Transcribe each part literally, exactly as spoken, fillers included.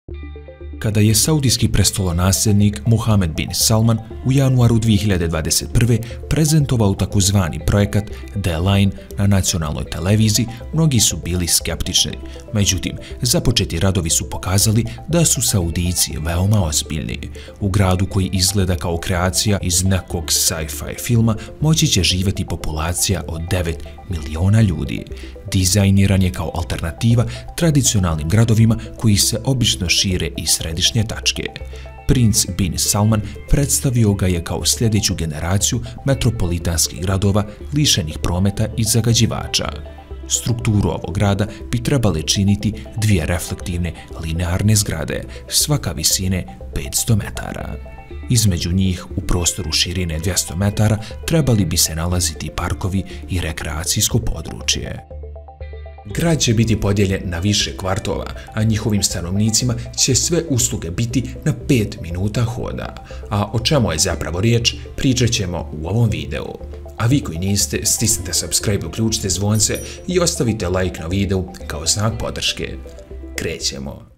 Kada je saudijski prestolonasljednik Mohammed bin Salman u januaru dvije hiljade dvadeset prve. prezentovao takozvani projekat The Line na nacionalnoj televiziji, mnogi su bili skeptični. Međutim, započeti radovi su pokazali da su Saudijci veoma ozbiljni. U gradu koji izgleda kao kreacija iz nekog sci-fi filma moći će živjeti populacija od devet miliona ljudi. Dizajniran je kao alternativa tradicionalnim gradovima koji se obično šire iz središnje tačke. Princ bin Salman predstavio ga je kao sljedeću generaciju metropolitanskih gradova lišenih prometa i zagađivača. Strukturu ovog grada bi trebale činiti dvije reflektivne linearne zgrade, svaka visine petsto metara. Između njih, u prostoru širine dvjesto metara, trebali bi se nalaziti parkovi i rekreacijsko područje. Grad će biti podijeljen na više kvartova, a njihovim stanovnicima će sve usluge biti na pet minuta hoda. A o čemu je zapravo riječ, pričat ćemo u ovom videu. A vi koji niste, stisnite subscribe, uključite zvonce i ostavite like na videu kao znak podrške. Krećemo!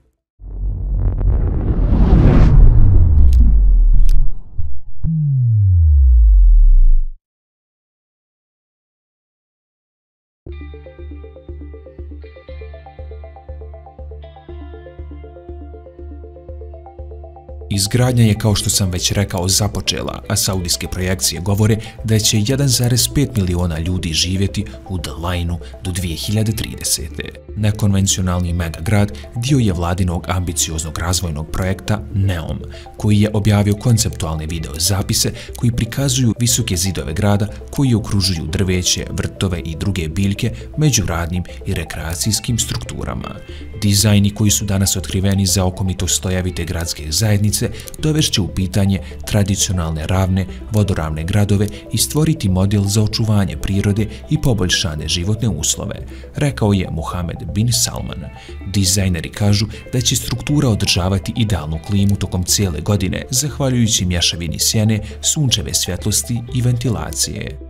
Izgradnja je, kao što sam već rekao, započela, a saudijske projekcije govore da će jedan zarez pet miliona ljudi živjeti u The Lineu do dvije hiljade tridesete. Nekonvencionalni megagrad dio je vladinog ambicioznog razvojnog projekta NEOM, koji je objavio konceptualne video zapise koji prikazuju visoke zidove grada koji okružuju drveće, vrtove i druge biljke među radnim i rekreacijskim strukturama. Dizajni koji su danas otkriveni za okomito slojevite gradske zajednice dovešće u pitanje tradicionalne ravne, vodoravne gradove i stvoriti model za očuvanje prirode i poboljšane životne uslove, rekao je Mohammed bin Salman. Dizajneri kažu da će struktura održavati idealnu klimu tokom cijele godine, zahvaljujući mješavini sjene, sunčeve svjetlosti i ventilacije.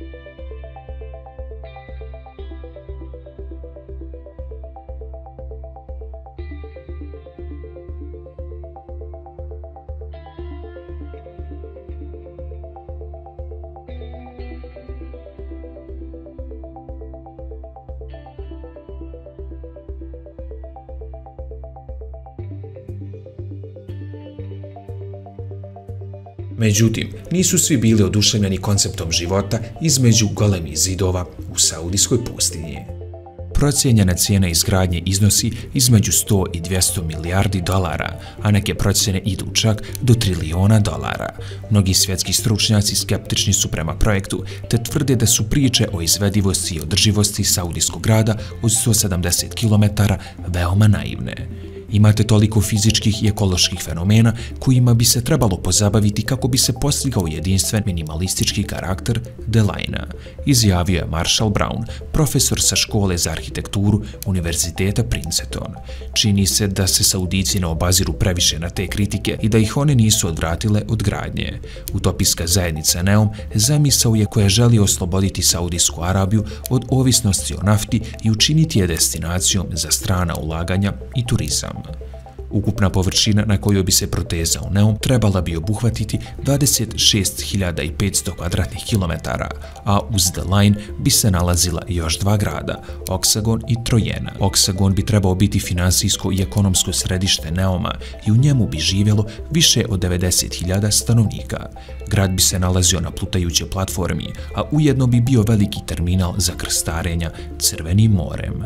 Međutim, nisu svi bili oduševljeni konceptom života između golemih zidova u saudijskoj pustinji. Procijenjena cijena izgradnje iznosi između sto i dvjesto milijardi dolara, a neke procjene idu čak do trilijona dolara. Mnogi svjetski stručnjaci skeptični su prema projektu, te tvrde da su priče o izvedivosti i održivosti saudijskog grada od sto sedamdeset kilometara veoma naivne. Imate toliko fizičkih i ekoloških fenomena kojima bi se trebalo pozabaviti kako bi se postigao jedinstven minimalistički karakter The Linea, izjavio je Marshall Brown, profesor sa škole za arhitekturu Univerziteta Princeton. Čini se da se Saudijci ne obaziru previše na te kritike i da ih one nisu odvratile od gradnje. Utopijska zajednica NEOM zamisao je koja želi osloboditi Saudijsku Arabiju od ovisnosti o nafti i učiniti je destinacijom za strana ulaganja i turizam. Ukupna površina na kojoj bi se protezao NEOM trebala bi obuhvatiti dvadeset šest hiljada petsto kvadratnih kilometara, a uz The Line bi se nalazila još dva grada, Oksagon i Trojena. Oksagon bi trebao biti finansijsko i ekonomsko središte NEOM-a i u njemu bi živjelo više od devedeset hiljada stanovnika. Grad bi se nalazio na plutajućoj platformi, a ujedno bi bio veliki terminal za krstarenja Crvenim morem.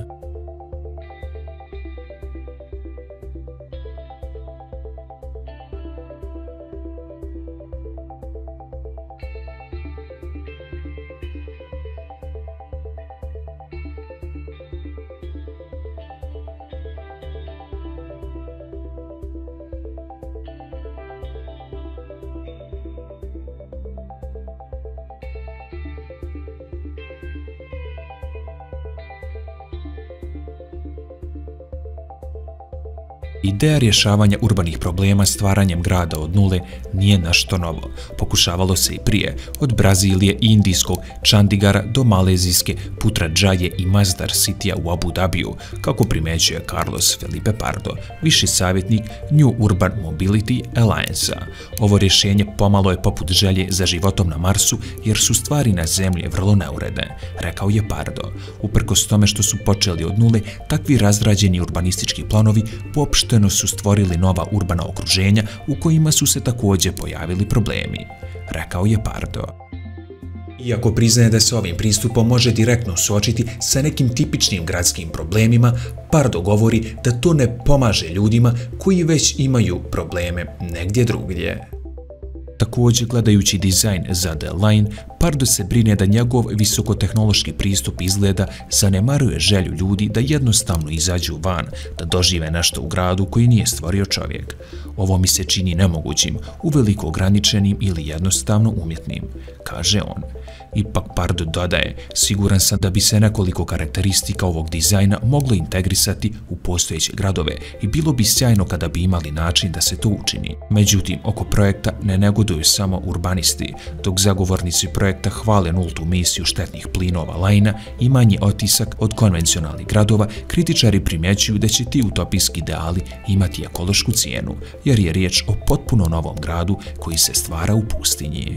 Ideja rješavanja urbanih problema stvaranjem grada od nule nije nešto novo. Pokušavalo se i prije, od Brazilije i indijskog Chandigara do malezijske Putrajaya i Masdar Citya u Abu Dhabiju, kako primećuje Carlos Felipe Pardo, viši savjetnik New Urban Mobility Alliance-a. Ovo rješenje pomalo je poput želje za životom na Marsu, jer su stvari na Zemlji vrlo neuredne, rekao je Pardo. Uprkos tome što su počeli od nule, takvi razrađeni urbanistički planovi uopšte su stvorili nova urbana okruženja u kojima su se također pojavili problemi, rekao je Pardo. Iako priznaje da se ovim pristupom može direktno suočiti sa nekim tipičnim gradskim problemima, Pardo govori da to ne pomaže ljudima koji već imaju probleme negdje drugdje. Također, gledajući dizajn za The Line, Pardo se brine da njegov visokotehnološki pristup izgleda zanemaruje želju ljudi da jednostavno izađu van, da dožive nešto u gradu koji nije stvorio čovjek. Ovo mi se čini nemogućim, uveliko ograničenim ili jednostavno umjetnim, kaže on. Ipak Pardo dodaje, siguran sam da bi se nekoliko karakteristika ovog dizajna moglo integrisati u postojeće gradove i bilo bi sjajno kada bi imali način da se to učini. Međutim, oko projekta ne negoduju samo urbanisti, dok zagovornici projekta hvale nultu misiju štetnih plinova Lajna i manji otisak od konvencionalnih gradova, kritičari primjećuju da će ti utopijski ideali imati ekološku cijenu, jer je riječ o potpuno novom gradu koji se stvara u pustinji.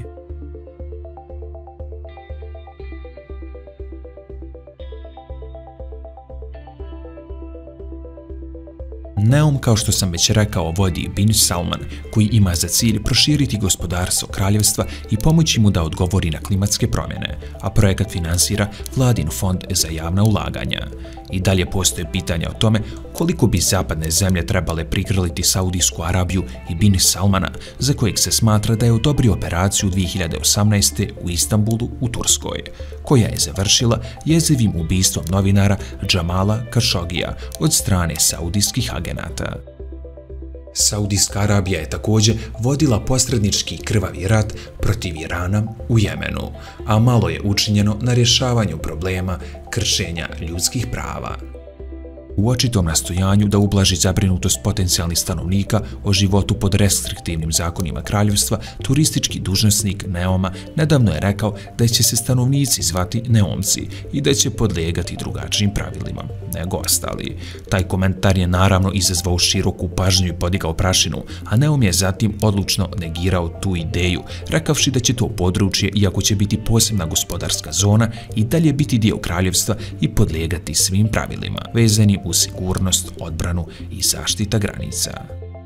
Neom, kao što sam već rekao, vodi bin Salman, koji ima za cilj proširiti gospodarstvo kraljevstva i pomoći mu da odgovori na klimatske promjene, a projekat finansira vladin fond za javna ulaganja. I dalje postoje pitanja o tome koliko bi zapadne zemlje trebale prigrliti Saudijsku Arabiju i bin Salmana, za kojeg se smatra da je odobrio operaciju dvije hiljade osamnaeste. u Istanbulu u Turskoj, koja je završila jezivim ubistvom novinara Džamala Khashogija od strane saudijskih agenata. Saudijska Arabija je također vodila posrednički krvavi rat protiv Irana u Jemenu, a malo je učinjeno na rješavanju problema kršenja ljudskih prava. U očitom nastojanju da ublaži zabrinutost potencijalnih stanovnika o životu pod restriktivnim zakonima kraljevstva, turistički dužnosnik Neoma nedavno je rekao da će se stanovnici zvati Neomci i da će podlijegati drugačijim pravilima nego ostali. Taj komentar je naravno izazvao široku pažnju i podigao prašinu, a Neom je zatim odlučno negirao tu ideju, rekavši da će to područje, iako će biti posebna gospodarska zona, i dalje biti dio kraljevstva i podlijegati svim pravilima vezanim u sigurnost, odbranu i zaštita granica.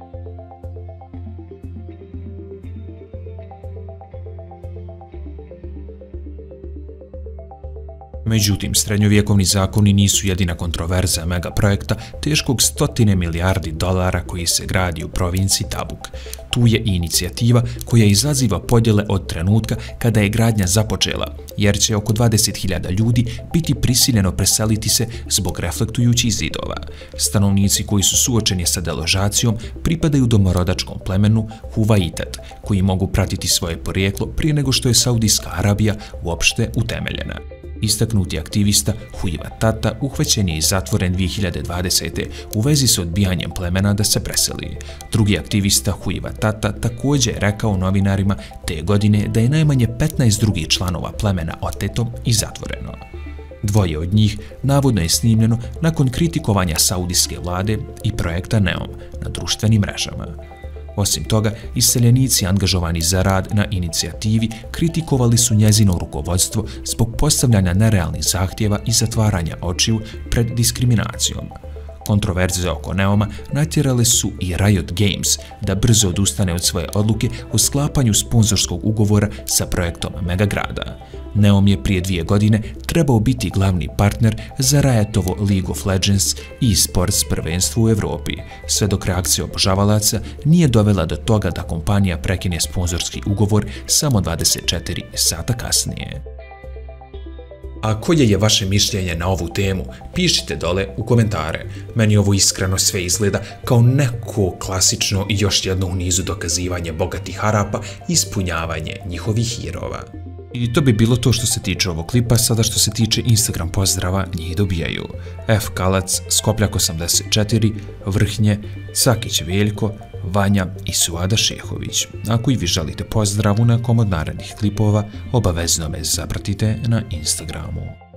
Međutim, srednjovjekovni zakoni nisu jedina kontroverza megaprojekta teškog stotine milijardi dolara koji se gradi u provinciji Tabuk. Tu je i inicijativa koja izaziva podjele od trenutka kada je gradnja započela, jer će oko dvadeset hiljada ljudi biti prisiljeno preseliti se zbog reflektujućih zidova. Stanovnici koji su suočeni sa deložacijom pripadaju domorodačkom plemenu Huvaitet, koji mogu pratiti svoje porijeklo prije nego što je Saudijska Arabija uopšte utemeljena. Istaknuti aktivista Huiva Tata uhvaćen je i zatvoren dvije hiljade dvadesete. u vezi s odbijanjem plemena da se preseli. Drugi aktivista Huiva Tata također je rekao novinarima te godine da je najmanje petnaest drugih članova plemena oteto i zatvoreno. Dvoje od njih navodno je snimljeno nakon kritikovanja saudijske vlade i projekta Neom na društvenim mrežama. Osim toga, iseljenici angažovani za rad na inicijativi kritikovali su njezino rukovodstvo zbog postavljanja nerealnih zahtjeva i zatvaranja očiju pred diskriminacijom. Kontroverze oko Neoma natjerale su i Riot Games da brzo odustane od svoje odluke o sklapanju sponzorskog ugovora sa projektom Megagrada. Neom je prije dvije godine trebao biti glavni partner za Riotovo League of Legends i e-sports prvenstvo u Evropi, sve dok reakcija obožavalaca nije dovela do toga da kompanija prekine sponzorski ugovor samo dvadeset četiri sata kasnije. A koje je vaše mišljenje na ovu temu? Pišite dole u komentare. Meni ovo iskreno sve izgleda kao neko klasično i još jedno u nizu dokazivanje bogatih Arapa i ispunjavanje njihovih hirova. I to bi bilo to što se tiče ovog klipa. Sada što se tiče Instagram pozdrava, njih dobijaju F. Kalac, Skopljak osamdeset četiri, Vrhnje, Sakić Veljko, Vanja i Suada Šehović. Ako i vi želite pozdrav u nekom od narednih klipova, obavezno me zapratite na Instagramu.